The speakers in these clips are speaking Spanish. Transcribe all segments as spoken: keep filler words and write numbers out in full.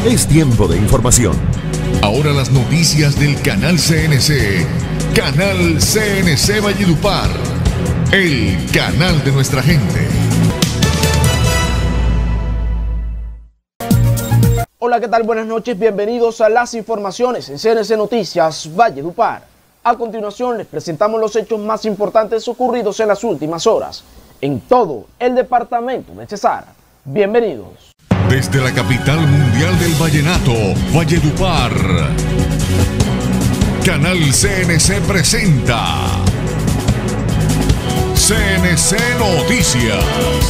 Es tiempo de información. Ahora las noticias del Canal C N C. Canal C N C Valledupar. El canal de nuestra gente. Hola, ¿qué tal? Buenas noches, bienvenidos a las informaciones en C N C Noticias Valledupar. A continuación les presentamos los hechos más importantes ocurridos en las últimas horas en todo el departamento de Cesar. Bienvenidos. Desde la capital mundial del vallenato, Valledupar, Canal C N C presenta C N C Noticias.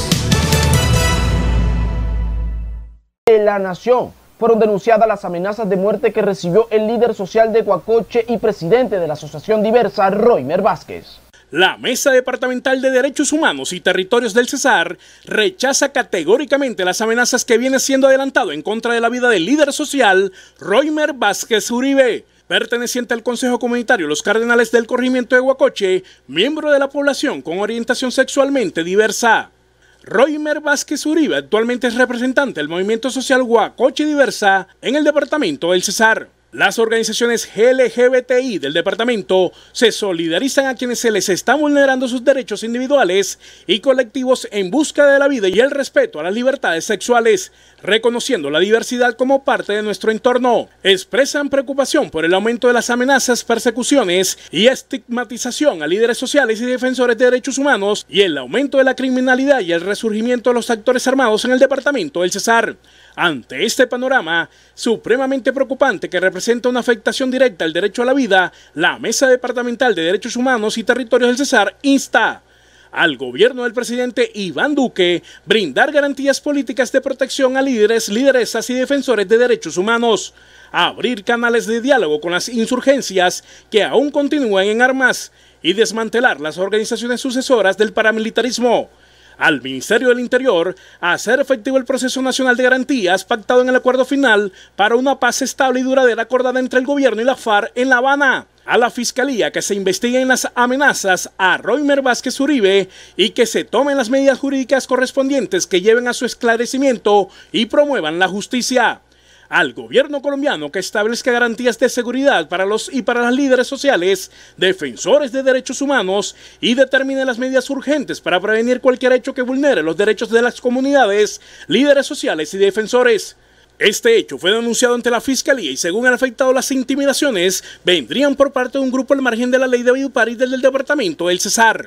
En la nación fueron denunciadas las amenazas de muerte que recibió el líder social de Guacoche y presidente de la Asociación Diversa, Roymer Vázquez. La Mesa Departamental de Derechos Humanos y Territorios del Cesar rechaza categóricamente las amenazas que viene siendo adelantado en contra de la vida del líder social Roymer Vázquez Uribe, perteneciente al Consejo Comunitario Los Cardenales del Corregimiento de Guacoche, miembro de la población con orientación sexualmente diversa. Roymer Vázquez Uribe actualmente es representante del movimiento social Guacoche Diversa en el departamento del Cesar. Las organizaciones L G B T I del departamento se solidarizan a quienes se les están vulnerando sus derechos individuales y colectivos en busca de la vida y el respeto a las libertades sexuales, reconociendo la diversidad como parte de nuestro entorno. Expresan preocupación por el aumento de las amenazas, persecuciones y estigmatización a líderes sociales y defensores de derechos humanos y el aumento de la criminalidad y el resurgimiento de los actores armados en el departamento del Cesar. Ante este panorama supremamente preocupante que representa una afectación directa al derecho a la vida, la Mesa Departamental de Derechos Humanos y Territorios del Cesar insta al gobierno del presidente Iván Duque brindar garantías políticas de protección a líderes, lideresas y defensores de derechos humanos, abrir canales de diálogo con las insurgencias que aún continúan en armas y desmantelar las organizaciones sucesoras del paramilitarismo. Al Ministerio del Interior a hacer efectivo el proceso nacional de garantías pactado en el acuerdo final para una paz estable y duradera acordada entre el gobierno y la FARC en La Habana. A la Fiscalía que se investiguen las amenazas a Roymer Vázquez Uribe y que se tomen las medidas jurídicas correspondientes que lleven a su esclarecimiento y promuevan la justicia. Al gobierno colombiano que establezca garantías de seguridad para los y para las líderes sociales, defensores de derechos humanos y determine las medidas urgentes para prevenir cualquier hecho que vulnere los derechos de las comunidades, líderes sociales y defensores. Este hecho fue denunciado ante la Fiscalía y según el afectado las intimidaciones vendrían por parte de un grupo al margen de la ley de Valledupar y del departamento del Cesar.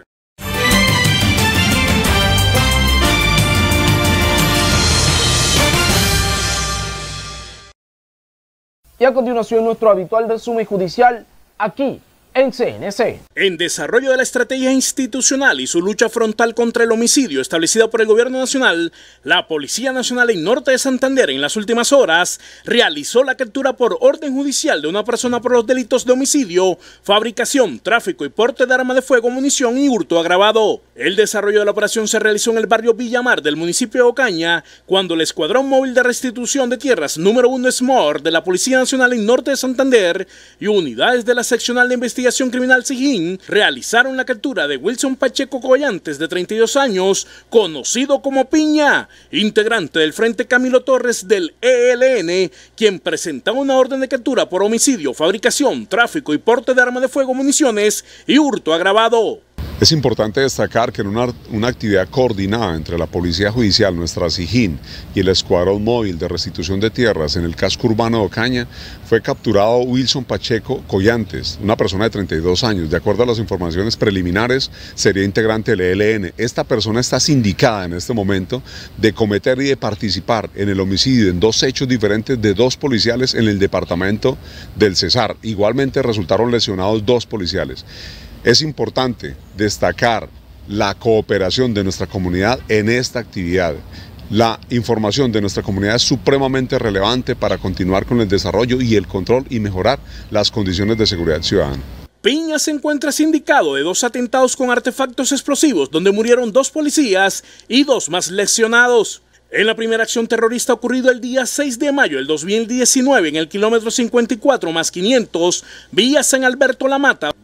Y a continuación nuestro habitual resumen judicial aquí en C N C. En desarrollo de la estrategia institucional y su lucha frontal contra el homicidio establecida por el Gobierno Nacional, la Policía Nacional en Norte de Santander en las últimas horas realizó la captura por orden judicial de una persona por los delitos de homicidio, fabricación, tráfico y porte de arma de fuego, munición y hurto agravado. El desarrollo de la operación se realizó en el barrio Villamar del municipio de Ocaña, cuando el Escuadrón Móvil de Restitución de Tierras número uno S M O R de la Policía Nacional en Norte de Santander y unidades de la Seccional de Investigación Criminal SIGIN realizaron la captura de Wilson Pacheco Collantes, de treinta y dos años, conocido como Piña, integrante del Frente Camilo Torres del E L N, quien presentaba una orden de captura por homicidio, fabricación, tráfico y porte de arma de fuego, municiones y hurto agravado. Es importante destacar que en una, una actividad coordinada entre la Policía Judicial, nuestra SIGIN, y el Escuadrón Móvil de Restitución de Tierras en el casco urbano de Ocaña, fue capturado Wilson Pacheco Collantes, una persona de treinta y dos años. De acuerdo a las informaciones preliminares, sería integrante del E L N. Esta persona está sindicada en este momento de cometer y de participar en el homicidio en dos hechos diferentes de dos policiales en el departamento del Cesar. Igualmente resultaron lesionados dos policiales. Es importante destacar la cooperación de nuestra comunidad en esta actividad. La información de nuestra comunidad es supremamente relevante para continuar con el desarrollo y el control y mejorar las condiciones de seguridad ciudadana. Piña se encuentra sindicado de dos atentados con artefactos explosivos donde murieron dos policías y dos más lesionados. En la primera acción terrorista ocurrido el día seis de mayo del dos mil diecinueve en el kilómetro cincuenta y cuatro más quinientos, vía San Alberto La Mata,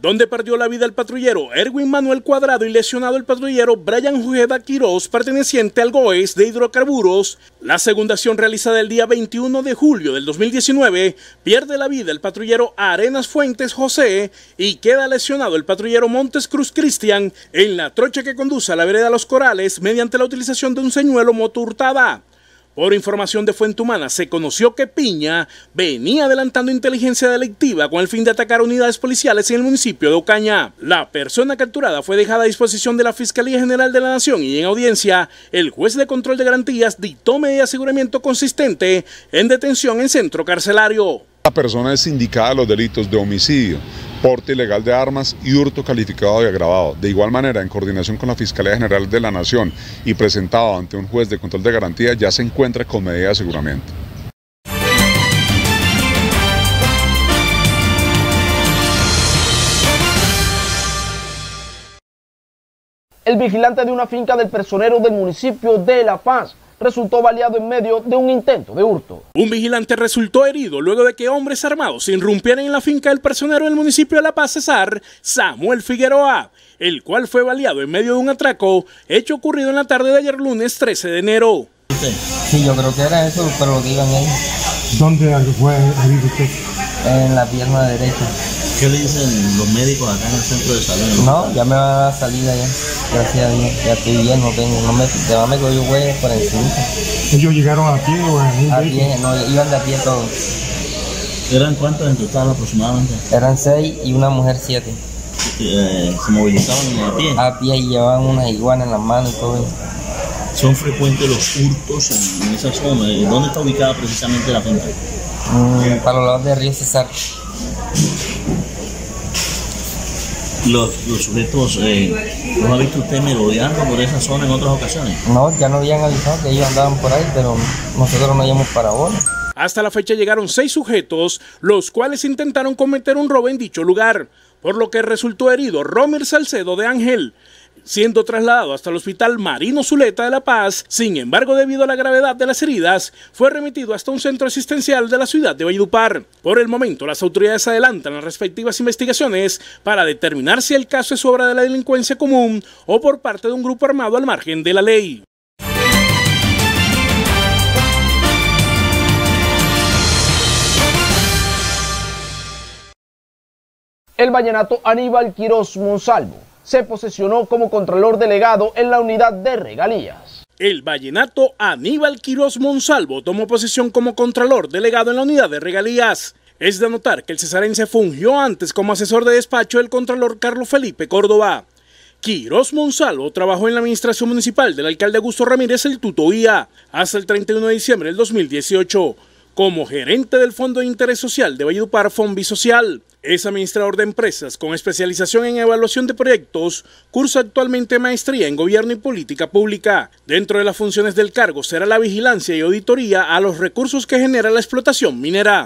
donde perdió la vida el patrullero Erwin Manuel Cuadrado y lesionado el patrullero Brian Ojeda Quiroz, perteneciente al GOES de Hidrocarburos. La segunda acción realizada el día veintiuno de julio del dos mil diecinueve pierde la vida el patrullero Arenas Fuentes José y queda lesionado el patrullero Montes Cruz Cristian en la trocha que conduce a la vereda Los Corales mediante la utilización de un señuelo moto hurtada. Por información de Fuente Humana, se conoció que Piña venía adelantando inteligencia delictiva con el fin de atacar unidades policiales en el municipio de Ocaña. La persona capturada fue dejada a disposición de la Fiscalía General de la Nación y en audiencia, el juez de control de garantías dictó medida de aseguramiento consistente en detención en centro carcelario. La persona es indicada a los delitos de homicidio, porte ilegal de armas y hurto calificado y agravado. De igual manera, en coordinación con la Fiscalía General de la Nación y presentado ante un juez de control de garantía, ya se encuentra con medida de aseguramiento. El vigilante de una finca del personero del municipio de La Paz resultó baleado en medio de un intento de hurto. Un vigilante resultó herido luego de que hombres armados irrumpieran en la finca del personero del municipio de La Paz, Cesar, Samuel Figueroa, el cual fue baleado en medio de un atraco, hecho ocurrido en la tarde de ayer lunes trece de enero. Sí, yo creo que era eso, pero lo digan ahí. ¿Dónde fue herido usted? En la pierna derecha. ¿Qué le dicen los médicos acá en el centro de salud? No, ya me va a salir allá, gracias a Dios. Ya estoy bien, no tengo, no me, de más me cogió huellas por encima. ¿Ellos llegaron a pie o en un A vehículo? pie, no, iban de a pie todos. ¿Eran cuántos en total aproximadamente? Eran seis y una mujer siete. Eh, ¿Se movilizaban a pie? A pie y llevaban unas iguanas en las manos y todo eso. ¿Son frecuentes los hurtos en, en esa zona? ¿Dónde está ubicada precisamente la finca? Mm, para los lados de Río Cesar. Los, los sujetos, eh, ¿los ha visto usted merodeando por esa zona en otras ocasiones? No, ya no habían avisado que ellos andaban por ahí, pero nosotros no íbamos para ahora. Hasta la fecha llegaron seis sujetos, los cuales intentaron cometer un robo en dicho lugar, por lo que resultó herido Romer Salcedo de Ángel, siendo trasladado hasta el Hospital Marino Zuleta de La Paz. Sin embargo, debido a la gravedad de las heridas, fue remitido hasta un centro asistencial de la ciudad de Valledupar. Por el momento, las autoridades adelantan las respectivas investigaciones para determinar si el caso es obra de la delincuencia común o por parte de un grupo armado al margen de la ley. El vallenato Aníbal Quiroz Monsalvo se posesionó como contralor delegado en la unidad de regalías. El vallenato Aníbal Quiroz Monsalvo tomó posesión como contralor delegado en la unidad de regalías. Es de notar que el cesarense fungió antes como asesor de despacho del contralor Carlos Felipe Córdoba. Quiroz Monsalvo trabajó en la administración municipal del alcalde Augusto Ramírez el Tutoía hasta el treinta y uno de diciembre del dos mil dieciocho. Como gerente del Fondo de Interés Social de Valledupar, Fonbisocial. Es administrador de empresas con especialización en evaluación de proyectos, cursa actualmente maestría en Gobierno y Política Pública. Dentro de las funciones del cargo será la vigilancia y auditoría a los recursos que genera la explotación minera.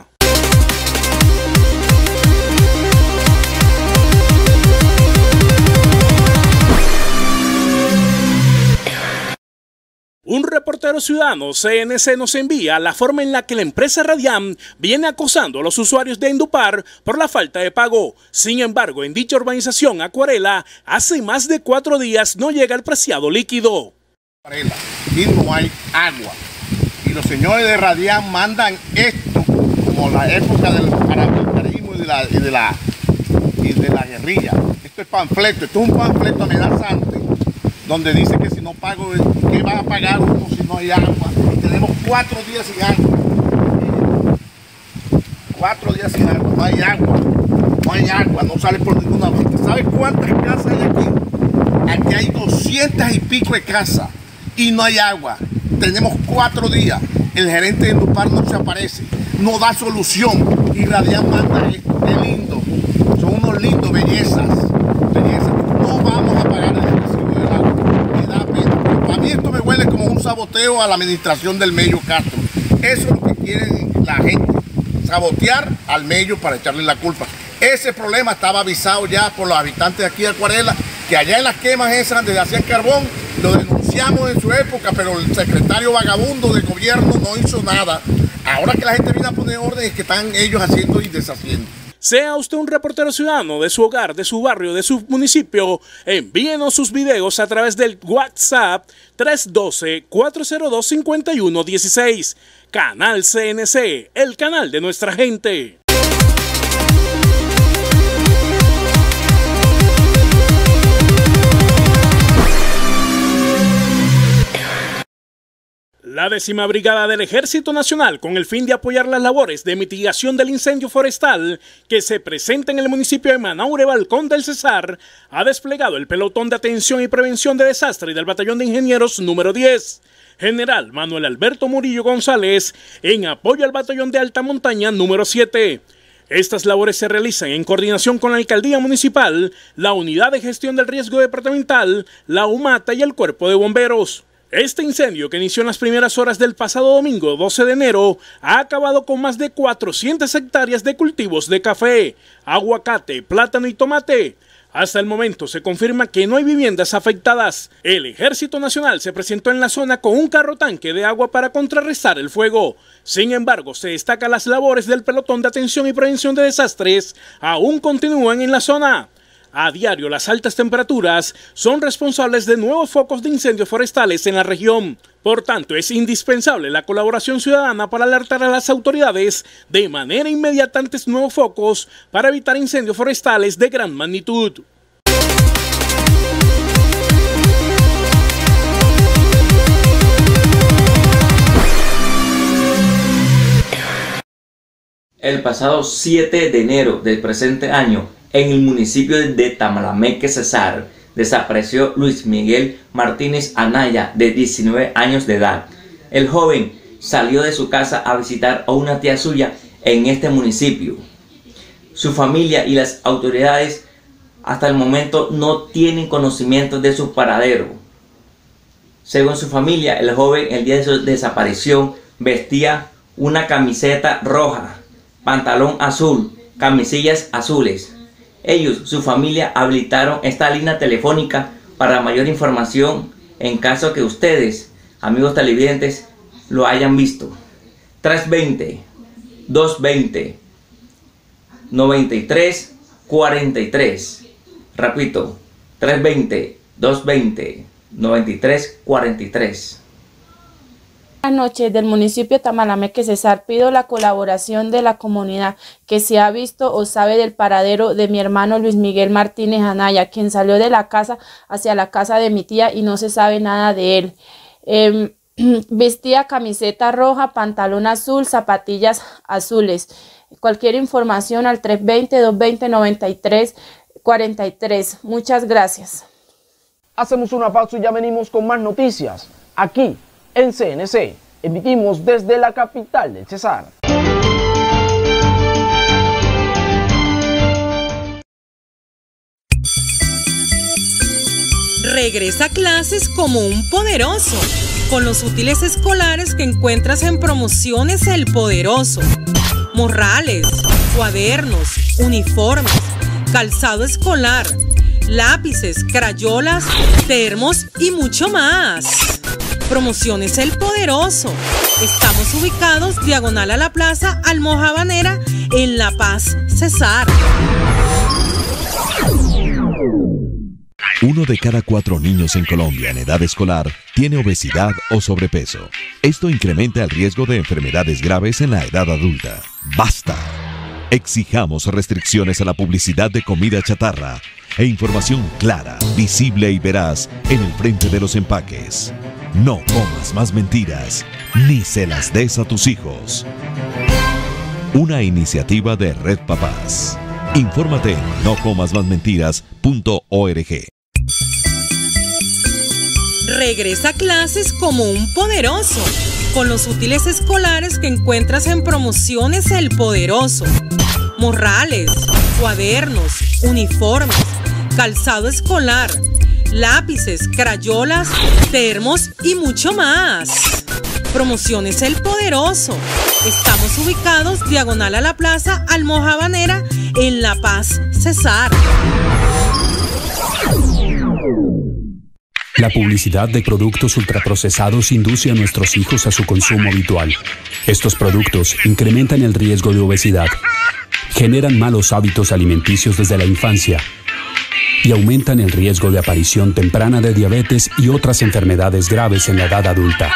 Un reportero ciudadano C N C nos envía la forma en la que la empresa Radiam viene acosando a los usuarios de Endupar por la falta de pago. Sin embargo, en dicha urbanización Acuarela, hace más de cuatro días no llega el preciado líquido. Y no hay agua. Y los señores de Radiam mandan esto como la época del paramilitarismo y de la, y de la, y de la guerrilla. Esto es panfleto, esto es un panfleto amenazante donde dice que si no pago, ¿qué va a pagar uno si no hay agua? Y tenemos cuatro días sin agua. Cuatro días sin agua, no hay agua. No hay agua, no sale por ninguna parte. ¿Sabes cuántas casas hay aquí? Aquí hay doscientas y pico de casas y no hay agua. Tenemos cuatro días. El gerente de Endupar no se aparece, no da solución. Y Radiam manda esto, qué lindo. Son unos lindos, bellezas. Bellezas. No vamos a pagar el recibo del agua. Me da pena. A mí esto me huele como un saboteo a la administración del Mello Castro. Eso es lo que quiere la gente. Sabotear al Mello para echarle la culpa. Ese problema estaba avisado ya por los habitantes de aquí de Acuarela, que allá en las quemas esas donde hacían carbón, lo denunciamos en su época, pero el secretario vagabundo del gobierno no hizo nada. Ahora que la gente viene a poner orden es que están ellos haciendo y deshaciendo. Sea usted un reportero ciudadano de su hogar, de su barrio, de su municipio, envíenos sus videos a través del WhatsApp tres uno dos, cuatro cero dos, cinco uno uno seis. Canal C N C, el canal de nuestra gente. La décima brigada del Ejército Nacional, con el fin de apoyar las labores de mitigación del incendio forestal que se presenta en el municipio de Manaure, Balcón del Cesar, ha desplegado el pelotón de atención y prevención de desastre del Batallón de Ingenieros número diez. General Manuel Alberto Murillo González, en apoyo al Batallón de Alta Montaña número siete. Estas labores se realizan en coordinación con la Alcaldía Municipal, la Unidad de Gestión del Riesgo Departamental, la UMATA y el Cuerpo de Bomberos. Este incendio, que inició en las primeras horas del pasado domingo doce de enero, ha acabado con más de cuatrocientas hectáreas de cultivos de café, aguacate, plátano y tomate. Hasta el momento se confirma que no hay viviendas afectadas. El Ejército Nacional se presentó en la zona con un carro tanque de agua para contrarrestar el fuego. Sin embargo, se destaca las labores del pelotón de atención y prevención de desastres aún continúan en la zona. A diario, las altas temperaturas son responsables de nuevos focos de incendios forestales en la región. Por tanto, es indispensable la colaboración ciudadana para alertar a las autoridades de manera inmediata ante nuevos focos para evitar incendios forestales de gran magnitud. El pasado siete de enero del presente año, en el municipio de Tamalameque, Cesar, desapareció Luis Miguel Martínez Anaya, de diecinueve años de edad. El joven salió de su casa a visitar a una tía suya en este municipio. Su familia y las autoridades hasta el momento no tienen conocimiento de su paradero. Según su familia, el joven el día de su desaparición vestía una camiseta roja, pantalón azul, camisillas azules. Ellos, su familia, habilitaron esta línea telefónica para mayor información en caso que ustedes, amigos televidentes, lo hayan visto. tres dos cero, dos dos cero, nueve tres cuatro tres. Repito, tres dos cero, dos dos cero, nueve tres cuatro tres. Buenas noches, del municipio de Tamalameque, Cesar. Pido la colaboración de la comunidad que se ha visto o sabe del paradero de mi hermano Luis Miguel Martínez Anaya, quien salió de la casa hacia la casa de mi tía y no se sabe nada de él. Eh, vestía camiseta roja, pantalón azul, zapatillas azules. Cualquier información al tres dos cero, dos dos cero, nueve tres cuatro tres. Muchas gracias. Hacemos una pausa y ya venimos con más noticias aquí en C N C. Emitimos desde la capital del Cesar. Regresa a clases como un poderoso, con los útiles escolares que encuentras en Promociones El Poderoso. Morrales, cuadernos, uniformes, calzado escolar, lápices, crayolas, termos y mucho más. Promociones El Poderoso. Estamos ubicados diagonal a la Plaza Almojabanera en La Paz, Cesar. Uno de cada cuatro niños en Colombia en edad escolar tiene obesidad o sobrepeso. Esto incrementa el riesgo de enfermedades graves en la edad adulta. ¡Basta! Exijamos restricciones a la publicidad de comida chatarra e información clara, visible y veraz en el frente de los empaques. No comas más mentiras, ni se las des a tus hijos. Una iniciativa de Red Papás. Infórmate en no comas más mentiras punto org. Regresa a clases como un poderoso, con los útiles escolares que encuentras en Promociones El Poderoso. Morrales, cuadernos, uniformes, calzado escolar, lápices, crayolas, termos y mucho más. Promociones El Poderoso. Estamos ubicados diagonal a la Plaza Almojabanera en La Paz, Cesar. La publicidad de productos ultraprocesados induce a nuestros hijos a su consumo habitual. Estos productos incrementan el riesgo de obesidad. generan malos hábitos alimenticios desde la infancia y aumentan el riesgo de aparición temprana de diabetes y otras enfermedades graves en la edad adulta.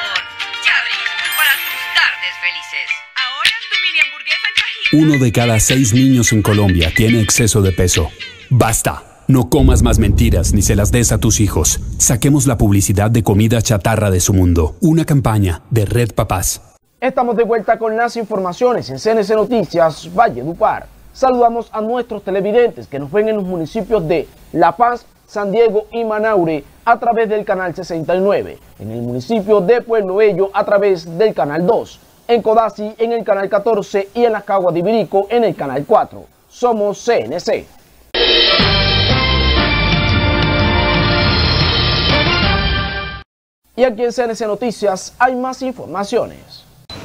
Uno de cada seis niños en Colombia tiene exceso de peso. ¡Basta! No comas más mentiras ni se las des a tus hijos. Saquemos la publicidad de comida chatarra de su mundo. Una campaña de Red Papás. Estamos de vuelta con las informaciones en C N C Noticias Valledupar. Saludamos a nuestros televidentes que nos ven en los municipios de La Paz, San Diego y Manaure a través del canal sesenta y nueve, en el municipio de Pueblo Bello a través del canal dos, en Codazzi en el canal catorce y en Las Caguas de Ibirico en el canal cuatro. Somos C N C. Y aquí en C N C Noticias hay más informaciones.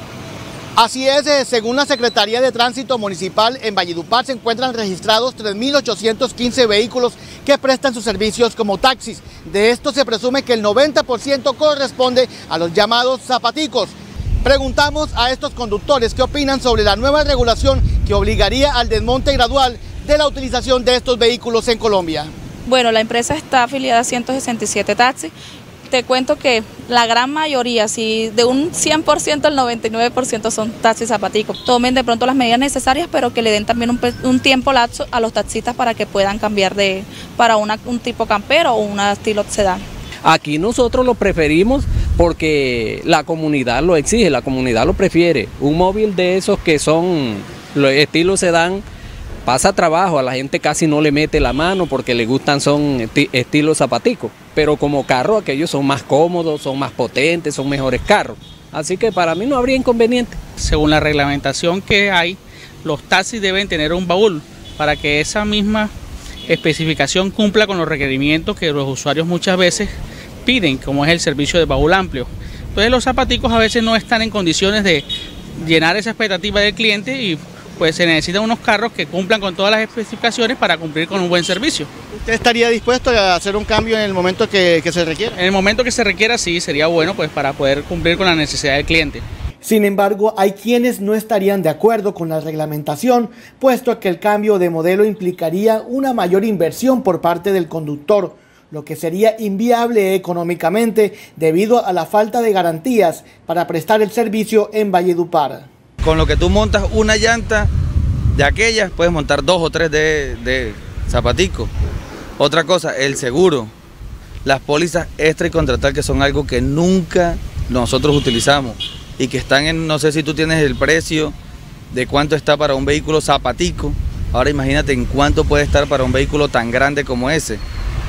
Así es, eh, según la Secretaría de Tránsito Municipal, en Valledupar se encuentran registrados tres mil ochocientos quince vehículos que prestan sus servicios como taxis. De esto se presume que el noventa por ciento corresponde a los llamados zapaticos. Preguntamos a estos conductores qué opinan sobre la nueva regulación que obligaría al desmonte gradual de la utilización de estos vehículos en Colombia. Bueno, la empresa está afiliada a ciento sesenta y siete taxis. Te cuento que la gran mayoría, si de un cien por ciento, el noventa y nueve por ciento son taxis zapaticos. Tomen de pronto las medidas necesarias, pero que le den también un, un tiempo lapso a los taxistas para que puedan cambiar de para una, un tipo campero o un estilo sedán. Aquí nosotros lo preferimos porque la comunidad lo exige, la comunidad lo prefiere. Un móvil de esos que son los estilos sedán pasa trabajo, a la gente casi no le mete la mano porque le gustan son esti estilos zapaticos, pero como carro aquellos son más cómodos, son más potentes, son mejores carros, así que para mí no habría inconveniente. Según la reglamentación que hay, los taxis deben tener un baúl para que esa misma especificación cumpla con los requerimientos que los usuarios muchas veces piden, como es el servicio de baúl amplio. Entonces los zapaticos a veces no están en condiciones de llenar esa expectativa del cliente y pues se necesitan unos carros que cumplan con todas las especificaciones para cumplir con un buen servicio. ¿Usted estaría dispuesto a hacer un cambio en el momento que, que se requiera? En el momento que se requiera, sí, sería bueno pues para poder cumplir con la necesidad del cliente. Sin embargo, hay quienes no estarían de acuerdo con la reglamentación, puesto que el cambio de modelo implicaría una mayor inversión por parte del conductor, lo que sería inviable económicamente debido a la falta de garantías para prestar el servicio en Valledupar. Con lo que tú montas una llanta de aquellas, puedes montar dos o tres de, de zapaticos. Otra cosa, el seguro, las pólizas extra y contratal, que son algo que nunca nosotros utilizamos y que están en, no sé si tú tienes el precio de cuánto está para un vehículo zapatico. Ahora imagínate en cuánto puede estar para un vehículo tan grande como ese.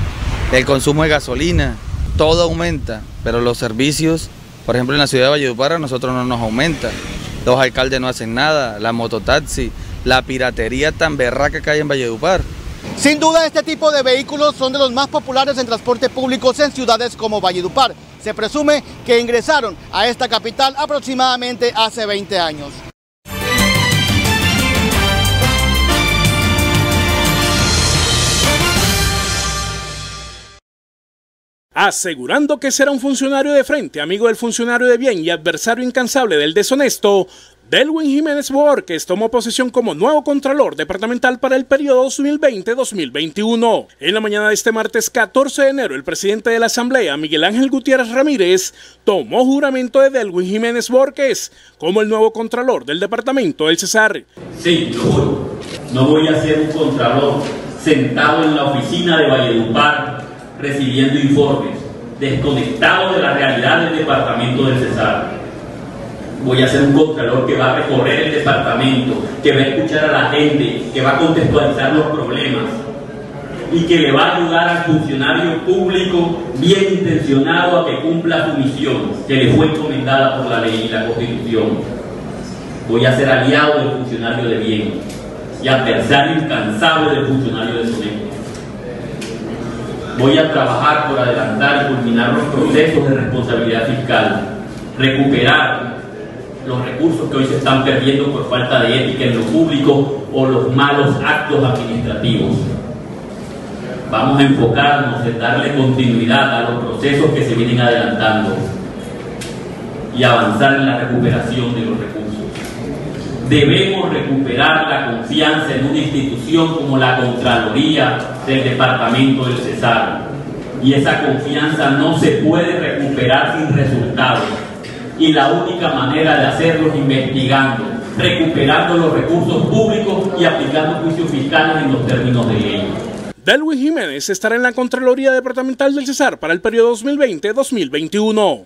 El consumo de gasolina, todo aumenta, pero los servicios, por ejemplo en la ciudad de Valledupar, a nosotros no nos aumenta. Los alcaldes no hacen nada, la mototaxi, la piratería tan berraca que hay en Valledupar. Sin duda este tipo de vehículos son de los más populares en transporte público en ciudades como Valledupar. Se presume que ingresaron a esta capital aproximadamente hace veinte años. Asegurando que será un funcionario de frente, amigo del funcionario de bien y adversario incansable del deshonesto, Delwin Jiménez Borges tomó posesión como nuevo Contralor Departamental para el periodo dos mil veinte a dos mil veintiuno. En la mañana de este martes catorce de enero, el presidente de la Asamblea, Miguel Ángel Gutiérrez Ramírez, tomó juramento de Delwin Jiménez Borges como el nuevo Contralor del Departamento del Cesar. Sí, lo juro, no voy a ser un Contralor sentado en la oficina de Valledupar recibiendo informes, desconectado de la realidad del Departamento del Cesar. Voy a ser un Contralor que va a recorrer el departamento, que va a escuchar a la gente, que va a contextualizar los problemas y que le va a ayudar al funcionario público bien intencionado a que cumpla su misión, que le fue encomendada por la ley y la Constitución. Voy a ser aliado del funcionario de bien y adversario incansable del funcionario deshonesto. Voy a trabajar por adelantar y culminar los procesos de responsabilidad fiscal, recuperar los recursos que hoy se están perdiendo por falta de ética en lo público o los malos actos administrativos. Vamos a enfocarnos en darle continuidad a los procesos que se vienen adelantando y avanzar en la recuperación de los recursos. Debemos recuperar la confianza en una institución como la Contraloría del Departamento del Cesar. Y esa confianza no se puede recuperar sin resultados. Y la única manera de hacerlo es investigando, recuperando los recursos públicos y aplicando juicios fiscales en los términos de ley. Delwin Jiménez estará en la Contraloría Departamental del Cesar para el periodo dos mil veinte a dos mil veintiuno.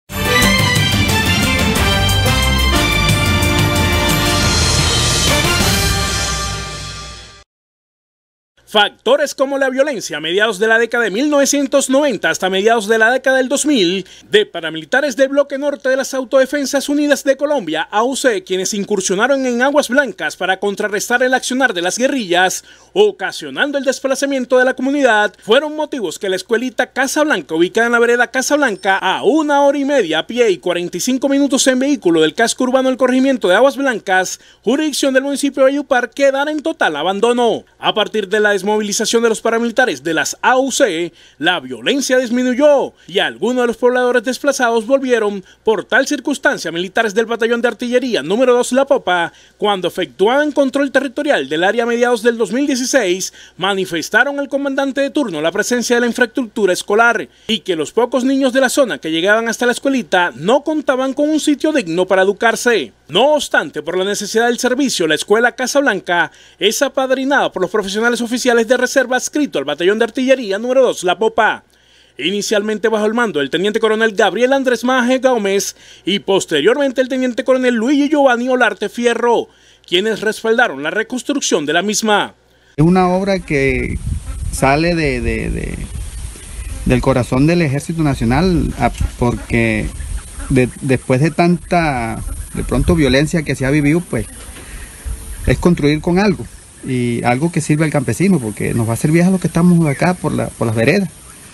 Factores como la violencia a mediados de la década de mil novecientos noventa hasta mediados de la década del dos mil, de paramilitares del bloque norte de las Autodefensas Unidas de Colombia, A U C, quienes incursionaron en Aguas Blancas para contrarrestar el accionar de las guerrillas, ocasionando el desplazamiento de la comunidad, fueron motivos que la escuelita Casablanca, ubicada en la vereda Casablanca, a una hora y media a pie y cuarenta y cinco minutos en vehículo del casco urbano del corregimiento de Aguas Blancas, jurisdicción del municipio de Valledupar, quedara en total abandono. A partir de la movilización de los paramilitares de las A U C, la violencia disminuyó y algunos de los pobladores desplazados volvieron. Por tal circunstancia, militares del batallón de artillería número dos La Popa, cuando efectuaban control territorial del área a mediados del dos mil dieciséis, manifestaron al comandante de turno la presencia de la infraestructura escolar y que los pocos niños de la zona que llegaban hasta la escuelita no contaban con un sitio digno para educarse. No obstante, por la necesidad del servicio, la escuela Casablanca es apadrinada por los profesionales oficiales de reserva adscrito al batallón de artillería número dos La Popa, inicialmente bajo el mando del teniente coronel Gabriel Andrés Maje Gómez y posteriormente el teniente coronel Luigi Giovanni Olarte Fierro, quienes respaldaron la reconstrucción de la misma. Es una obra que sale de, de, de, del corazón del Ejército Nacional, porque de, después de tanta, de pronto, violencia que se ha vivido, pues es construir con algo, y algo que sirve al campesino, porque nos va a servir a los que estamos acá por, la, por las veredas.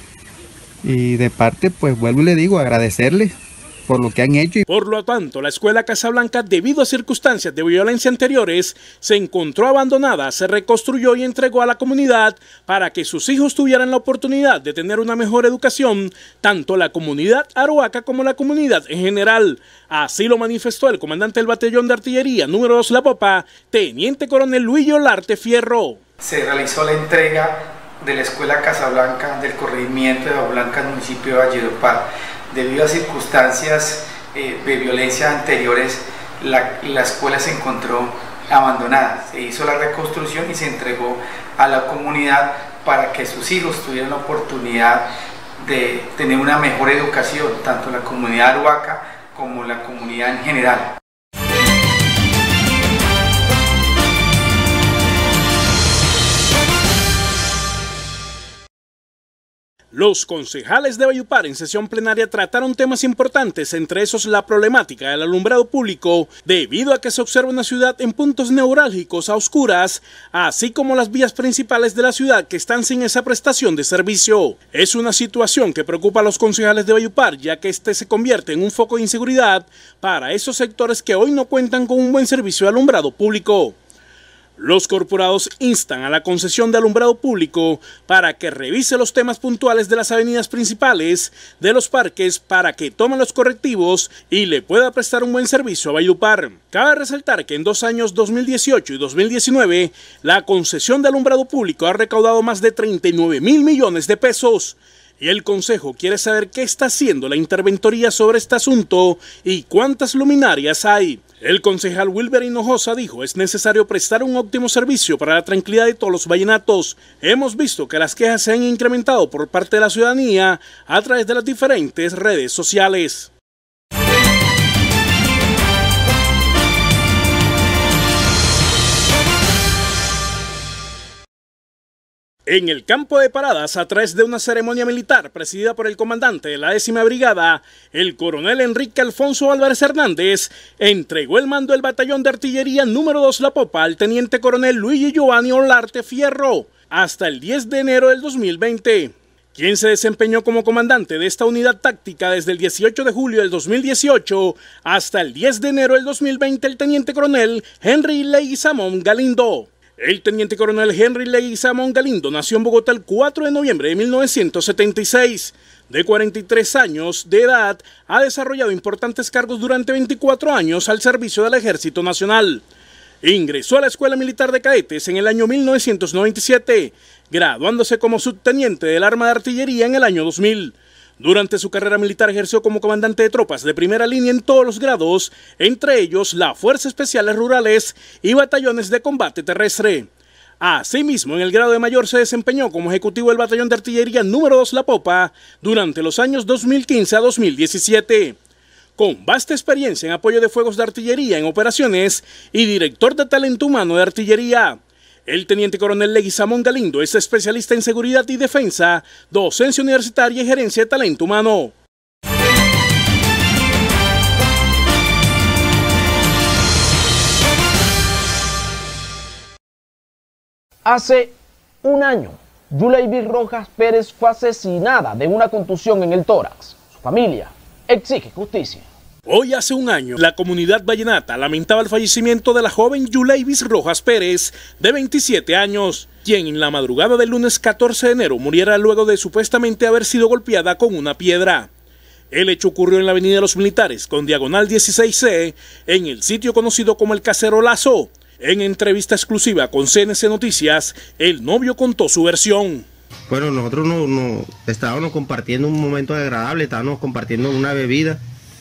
Y de parte, pues vuelvo y le digo, agradecerles por lo que han hecho. Por lo tanto, la escuela Casablanca, debido a circunstancias de violencia anteriores, se encontró abandonada, se reconstruyó y entregó a la comunidad para que sus hijos tuvieran la oportunidad de tener una mejor educación, tanto la comunidad arhuaca como la comunidad en general. Así lo manifestó el comandante del batallón de artillería número dos La Popa, teniente coronel Luigi Olarte Fierro. Se realizó la entrega de la escuela Casablanca del corregimiento de Aguas Blancas, municipio de Valledupar. Debido a circunstancias eh, de violencia anteriores, la, la escuela se encontró abandonada. Se hizo la reconstrucción y se entregó a la comunidad para que sus hijos tuvieran la oportunidad de tener una mejor educación, tanto la comunidad arhuaca como la comunidad en general. Los concejales de Valledupar en sesión plenaria trataron temas importantes, entre esos la problemática del alumbrado público, debido a que se observa una ciudad en puntos neurálgicos a oscuras, así como las vías principales de la ciudad que están sin esa prestación de servicio. Es una situación que preocupa a los concejales de Valledupar, ya que este se convierte en un foco de inseguridad para esos sectores que hoy no cuentan con un buen servicio de alumbrado público. Los corporados instan a la concesión de alumbrado público para que revise los temas puntuales de las avenidas principales de los parques para que tome los correctivos y le pueda prestar un buen servicio a Valledupar. Cabe resaltar que en dos años, dos mil dieciocho y dos mil diecinueve, la concesión de alumbrado público ha recaudado más de treinta y nueve mil millones de pesos. Y el Consejo quiere saber qué está haciendo la interventoría sobre este asunto y cuántas luminarias hay. El concejal Wilber Hinojosa dijo: es necesario prestar un óptimo servicio para la tranquilidad de todos los vallenatos. Hemos visto que las quejas se han incrementado por parte de la ciudadanía a través de las diferentes redes sociales. En el campo de paradas, a través de una ceremonia militar presidida por el comandante de la décima brigada, el coronel Enrique Alfonso Álvarez Hernández, entregó el mando del batallón de artillería número dos La Popa al teniente coronel Luigi Giovanni Olarte Fierro hasta el diez de enero del dos mil veinte. Quien se desempeñó como comandante de esta unidad táctica desde el dieciocho de julio del dos mil dieciocho hasta el diez de enero del dos mil veinte, el teniente coronel Henry Leguizamón Galindo. El teniente coronel Henry Leguizamón Galindo nació en Bogotá el cuatro de noviembre de mil novecientos setenta y seis. De cuarenta y tres años de edad, ha desarrollado importantes cargos durante veinticuatro años al servicio del Ejército Nacional. Ingresó a la Escuela Militar de Cadetes en el año mil novecientos noventa y siete, graduándose como subteniente del Arma de Artillería en el año dos mil. Durante su carrera militar ejerció como comandante de tropas de primera línea en todos los grados, entre ellos la Fuerzas Especiales Rurales y batallones de combate terrestre. Asimismo, en el grado de mayor se desempeñó como ejecutivo del Batallón de Artillería número dos La Popa durante los años dos mil quince a dos mil diecisiete. Con vasta experiencia en apoyo de fuegos de artillería en operaciones y director de talento humano de artillería. El teniente coronel Leguizamón Galindo es especialista en seguridad y defensa, docencia universitaria y gerencia de talento humano. Hace un año, Yuleivis Rojas Pérez fue asesinada de una contusión en el tórax. Su familia exige justicia. Hoy hace un año, la comunidad vallenata lamentaba el fallecimiento de la joven Yuleivis Rojas Pérez, de veintisiete años, quien en la madrugada del lunes catorce de enero muriera luego de supuestamente haber sido golpeada con una piedra. El hecho ocurrió en la avenida de los Militares, con diagonal dieciséis C, en el sitio conocido como el Cacerolazo. En entrevista exclusiva con C N C Noticias, el novio contó su versión. Bueno, nosotros no, no, estábamos compartiendo un momento agradable, estábamos compartiendo una bebida.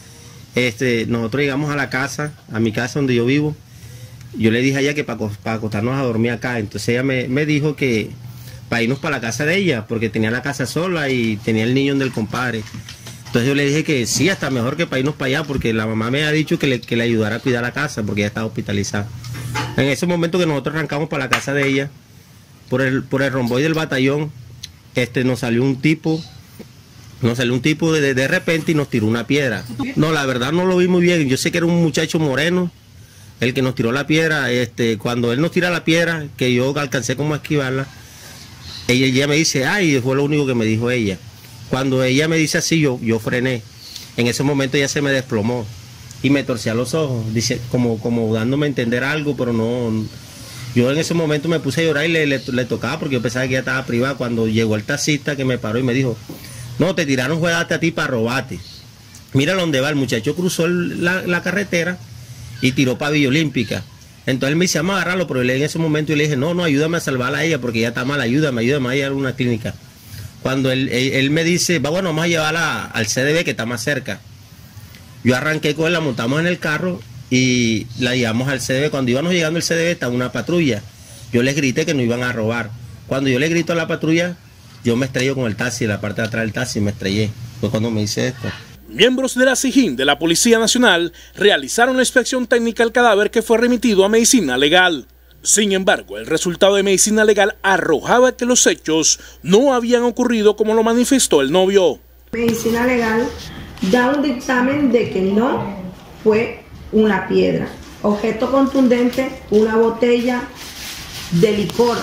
Este, nosotros llegamos a la casa, a mi casa donde yo vivo. Yo le dije a ella que para, para acostarnos a dormir acá. Entonces ella me, me dijo que para irnos para la casa de ella, porque tenía la casa sola y tenía el niño del compadre. Entonces yo le dije que sí, hasta mejor que para irnos para allá, porque la mamá me ha dicho que le, que le ayudara a cuidar la casa, porque ella estaba hospitalizada. En ese momento que nosotros arrancamos para la casa de ella, por el, por el romboide del batallón, este, nos salió un tipo... Nos salió un tipo de, de repente y nos tiró una piedra. No, la verdad no lo vi muy bien. Yo sé que era un muchacho moreno el que nos tiró la piedra. Este, cuando él nos tira la piedra, que yo alcancé como a esquivarla, ella, ella me dice, ay, fue lo único que me dijo ella. Cuando ella me dice así, yo, yo frené. En ese momento ella se me desplomó y me torcía los ojos, dice, como, como dándome a entender algo, pero no... Yo en ese momento me puse a llorar y le, le, le tocaba porque yo pensaba que ella estaba privada. Cuando llegó el taxista que me paró y me dijo, no, te tiraron juegate a ti para robarte. Mira dónde va, el muchacho cruzó el, la, la carretera y tiró para Villa Olímpica. Entonces él me dice, vamos a agarrarlo, pero en ese momento yo le dije, no, no, ayúdame a salvarla a ella porque ella está mal, ayúdame, ayúdame a ir a una clínica. Cuando él, él, él me dice, va, bueno, vamos a llevarla al C D B que está más cerca. Yo arranqué con él, la montamos en el carro y la llevamos al C D B. Cuando íbamos llegando al C D B estaba una patrulla. Yo les grité que nos iban a robar. Cuando yo le grito a la patrulla, yo me estrello con el taxi, la parte de atrás del taxi me estrellé. Fue cuando me hice esto. Miembros de la SIJIN de la Policía Nacional realizaron la inspección técnica al cadáver que fue remitido a medicina legal. Sin embargo, el resultado de medicina legal arrojaba que los hechos no habían ocurrido como lo manifestó el novio. Medicina legal da un dictamen de que no fue una piedra. Objeto contundente, una botella de licor,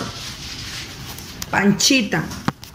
Panchita.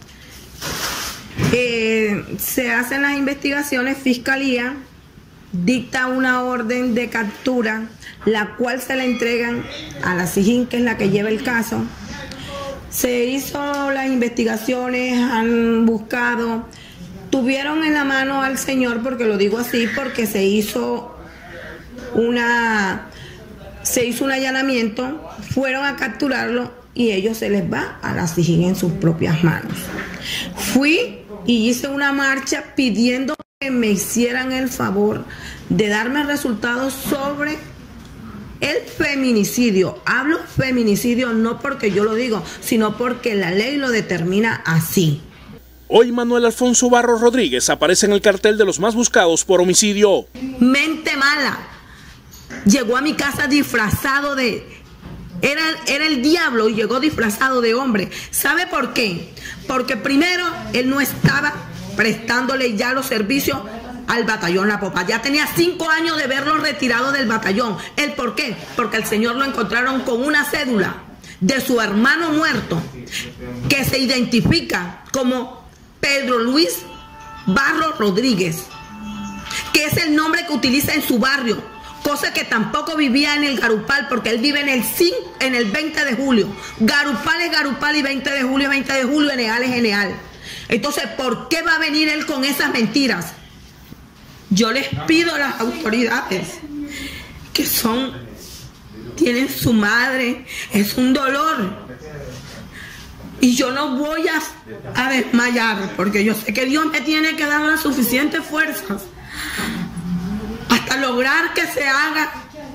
Eh, se hacen las investigaciones, Fiscalía dicta una orden de captura, la cual se le entregan a la SIJIN, que es la que lleva el caso. Se hizo las investigaciones, han buscado, tuvieron en la mano al señor, porque lo digo así, porque se hizo una, se hizo un allanamiento, fueron a capturarlo y ellos se les va a la SIJIN en sus propias manos. Fui y hice una marcha pidiendo que me hicieran el favor de darme resultados sobre el feminicidio. Hablo feminicidio no porque yo lo digo, sino porque la ley lo determina así. Hoy Manuel Alfonso Barros Rodríguez aparece en el cartel de los más buscados por homicidio. Mente mala. Llegó a mi casa disfrazado de... Era, era el diablo y llegó disfrazado de hombre. ¿Sabe por qué? Porque primero él no estaba prestándole ya los servicios al batallón La Popa. Ya tenía cinco años de verlo retirado del batallón. ¿El por qué? Porque el señor lo encontraron con una cédula de su hermano muerto que se identifica como Pedro Luis Barros Rodríguez, que es el nombre que utiliza en su barrio, cosa que tampoco vivía en el Garupal, porque él vive en el cinco, en el veinte de julio. Garupal es Garupal y veinte de julio es veinte de julio, Eneal es Eneal. Entonces, ¿por qué va a venir él con esas mentiras? Yo les pido a las autoridades, que son tiene su madre, es un dolor. Y yo no voy a, a desmayar, porque yo sé que Dios me tiene que dar las suficientes fuerzas hasta lograr que se haga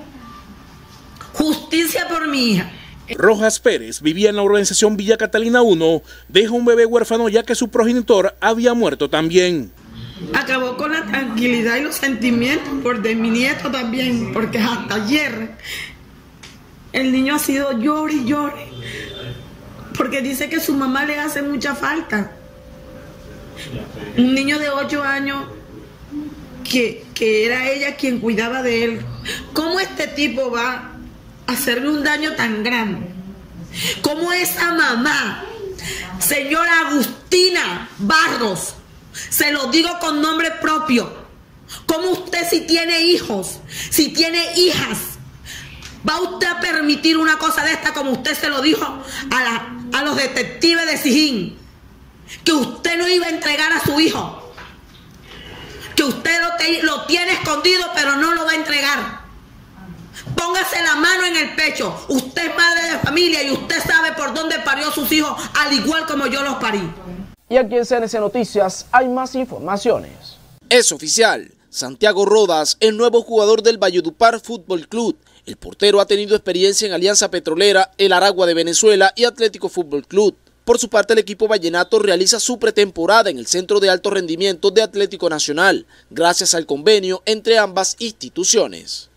justicia por mi hija. Rojas Pérez vivía en la urbanización Villa Catalina uno, dejó un bebé huérfano ya que su progenitor había muerto también. Acabó con la tranquilidad y los sentimientos por de mi nieto también, porque hasta ayer el niño ha sido llore y llore, porque dice que su mamá le hace mucha falta. Un niño de ocho años que, que era ella quien cuidaba de él. ¿Cómo este tipo va a hacerle un daño tan grande? ¿Cómo esa mamá, señora Agustina Barros, se lo digo con nombre propio, cómo usted si tiene hijos, si tiene hijas, va usted a permitir una cosa de esta como usted se lo dijo a, la, a los detectives de Sijín, que usted no iba a entregar a su hijo, que usted lo, te, lo tiene escondido pero no lo va a entregar? Póngase la mano en el pecho. Usted es madre de familia y usted sabe por dónde parió sus hijos, al igual como yo los parí. Y aquí en C N C Noticias hay más informaciones. Es oficial, Santiago Rodas, el nuevo jugador del Valledupar Fútbol Club. El portero ha tenido experiencia en Alianza Petrolera, el Aragua de Venezuela y Atlético Fútbol Club. Por su parte, el equipo vallenato realiza su pretemporada en el Centro de Alto Rendimiento de Atlético Nacional, gracias al convenio entre ambas instituciones.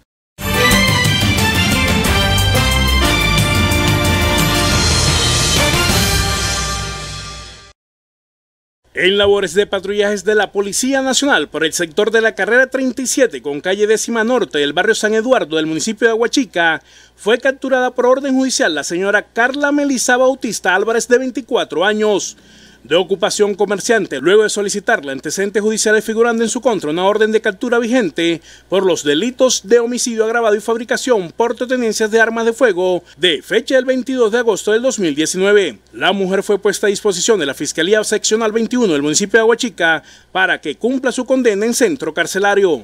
En labores de patrullajes de la Policía Nacional por el sector de la carrera treinta y siete con calle décima norte del barrio San Eduardo del municipio de Aguachica, fue capturada por orden judicial la señora Carla Melisa Bautista Álvarez, de veinticuatro años, de ocupación comerciante, luego de solicitarle antecedentes judiciales figurando en su contra una orden de captura vigente por los delitos de homicidio agravado y fabricación, porte o tenencias de armas de fuego, de fecha del veintidós de agosto del dos mil diecinueve. La mujer fue puesta a disposición de la Fiscalía Seccional veintiuno del municipio de Aguachica para que cumpla su condena en centro carcelario.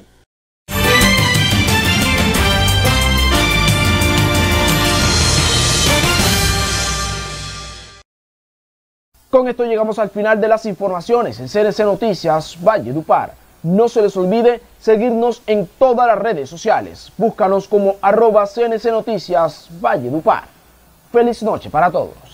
Con esto llegamos al final de las informaciones en C N C Noticias Valledupar. No se les olvide seguirnos en todas las redes sociales. Búscanos como arroba C N C Noticias Valledupar. Feliz noche para todos.